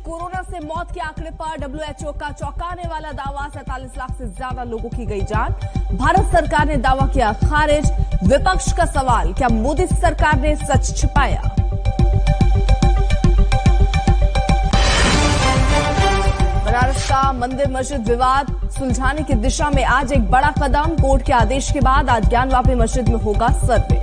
Corona से मौत के आंकड़े पर डब्ल्यूएचओ का चौंकाने वाला दावा, 47 लाख से ज्यादा लोगों की गई जान। भारत सरकार ने दावा किया खारिज। विपक्ष का सवाल, क्या मोदी सरकार ने सच छिपाया? बनारस का मंदिर मस्जिद विवाद सुलझाने की दिशा में आज एक बड़ा कदम। कोर्ट के आदेश के बाद आज ज्ञानवापी मस्जिद में होगा सर्वे।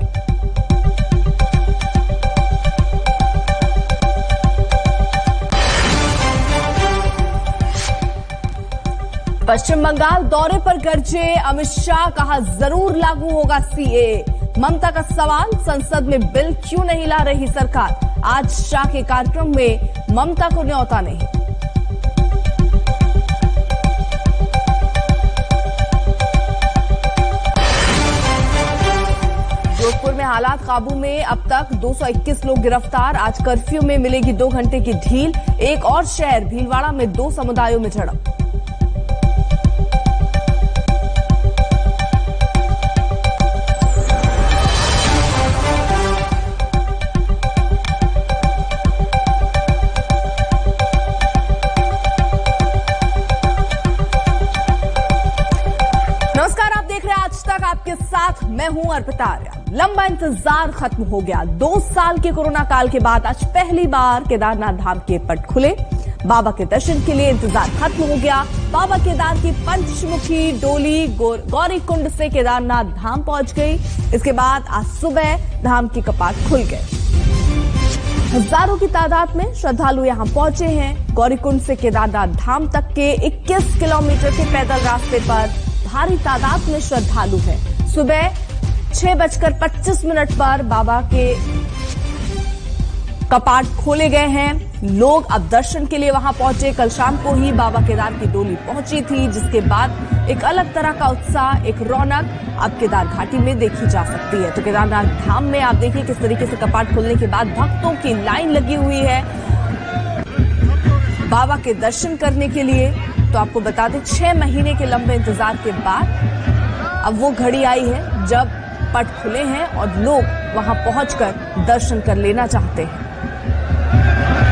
पश्चिम बंगाल दौरे पर गरजे अमित शाह, कहा जरूर लागू होगा सीएए। ममता का सवाल, संसद में बिल क्यों नहीं ला रही सरकार? आज शाह के कार्यक्रम में ममता को न्योता नहीं। जोधपुर में हालात काबू में, अब तक 221 लोग गिरफ्तार। आज कर्फ्यू में मिलेगी 2 घंटे की ढील। एक और शहर भीलवाड़ा में 2 समुदायों में झड़प। आपके साथ मैं हूं अर्पिता आर्या। लंबा इंतजार खत्म हो गया। 2 साल के कोरोना काल के बाद आज पहली बार केदारनाथ धाम के पट खुले। बाबा के दर्शन के लिए इंतजार खत्म हो गया। बाबा केदार की पंचमुखी डोली गौरीकुंड से केदारनाथ धाम पहुंच गई। इसके बाद आज सुबह धाम के कपाट खुल गए। हजारों की तादाद में श्रद्धालु यहां पहुंचे हैं। गौरीकुंड से केदारनाथ धाम तक के 21 किलोमीटर के पैदल रास्ते पर भारी तादाद में श्रद्धालु हैं। सुबह 6:25 पर बाबा के कपाट खोले गए हैं। लोग अब दर्शन के लिए वहां पहुंचे। कल शाम को ही बाबा केदार की डोली पहुंची थी, जिसके बाद एक अलग तरह का उत्साह, एक रौनक अब केदार घाटी में देखी जा सकती है। तो केदारनाथ धाम में आप देखिए किस तरीके से कपाट खुलने के बाद भक्तों की लाइन लगी हुई है बाबा के दर्शन करने के लिए। तो आपको बता दें, 6 महीने के लंबे इंतजार के बाद अब वो घड़ी आई है जब पट खुले हैं और लोग वहां पहुंचकर दर्शन कर लेना चाहते हैं।